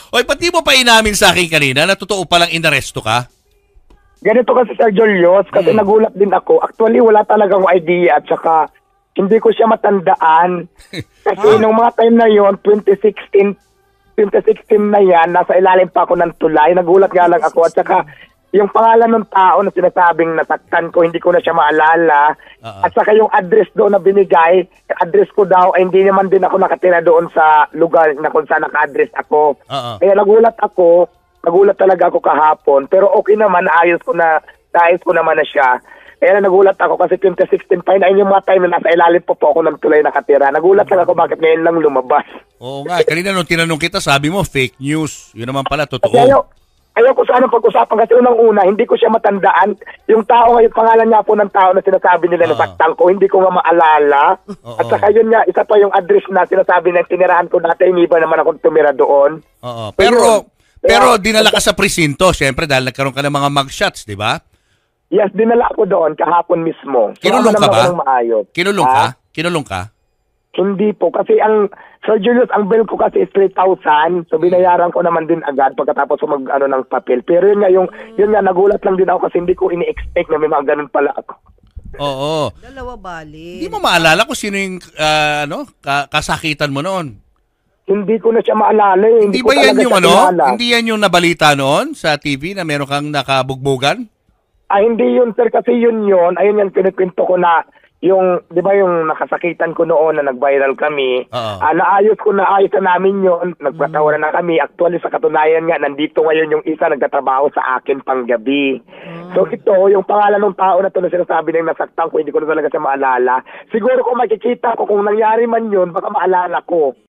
Oy, pati mo pa inamin sa akin kanina na totoo palang inaresto ka? Ganito kasi Sir Julius, kasi nagulat din ako. Actually, wala talagang idea at saka hindi ko siya matandaan. Kasi nung mga time na yon 2016 na yan, nasa ilalim pa ako ng tulay. Nagulat nga lang ako at saka yung pangalan ng tao na sinasabing nasaktan ko, hindi ko na siya maalala. At saka yung address doon na binigay, address ko daw, ay hindi naman din ako nakatira doon sa lugar na kung saan naka-address ako. Kaya nagulat talaga ako kahapon. Pero okay naman, naayos ko naman na siya. Kaya nagulat ako kasi 2016 pa yun yung mga time na nasa ilalim po ako ng tulay nakatira. Nagulat lang ako bakit ngayon lang lumabas. Oo nga, kanina nung tinanong kita, sabi mo fake news. Yun naman pala, totoo. Ayaw ko sana pag-usapan kasi unang-una, hindi ko siya matandaan. Yung tao ngayon, pangalan niya po ng tao na sinasabi nila na saktan ko, hindi ko nga maalala. At saka yun nga, isa pa yung address na sinasabi na tinirahan ko dati, hindi ba naman akong tumira doon. Pero dinala ka sa presinto, syempre, dahil nagkaroon ka ng mga mugshots, di ba? Yes, dinala ako doon kahapon mismo. Kinulong ka ba? Kinulong ka? Hindi po. Kasi Sir Julius, ang bill ko kasi is 3,000. So, binayaran ko naman din agad pagkatapos ko ng papel. Pero yun nga, nagulat lang din ako kasi hindi ko ini-expect na may mga ganun pala ako. Oo. Dalawa bali. Hindi mo maalala kung sino yung kasakitan mo noon? Hindi ko na siya maalala. Hindi ba yan yung Hindi yan yung nabalita noon sa TV na meron kang nakabugbugan? Hindi yun, sir, kasi yun. Ayun yan, pinikwento ko na yung, di ba yung nakasakitan ko noon na nag-viral kami, naayos na namin yun, nagpatawaran na kami. Actually, sa katunayan nga, nandito ngayon yung isa nagtatrabaho sa akin panggabi. So ito, yung pangalan ng tao na ito na sinasabi na nasaktan ko, hindi ko na talaga siya maalala. Siguro kung makikita ko, kung nangyari man yun, baka maalala ko.